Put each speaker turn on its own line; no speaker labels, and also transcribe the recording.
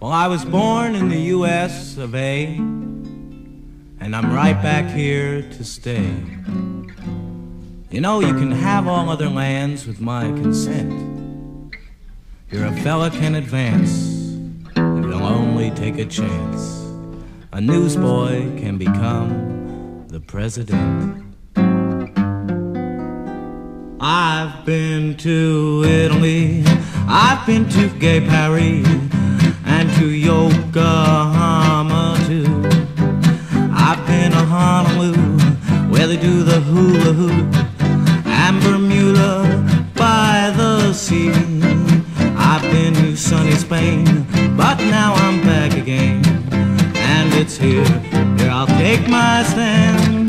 Well, I was born in the US of A, and I'm right back here to stay. You know, you can have all other lands with my consent. Here a fella can advance if he'll only take a chance. A newsboy can become the president. I've been to Italy, I've been to Gay Paris, and to Yokohama too. I've been to Honolulu, where they do the hula hoop, and Bermuda by the sea. I've been to sunny Spain, but now I'm back again, and it's here I'll take my stand.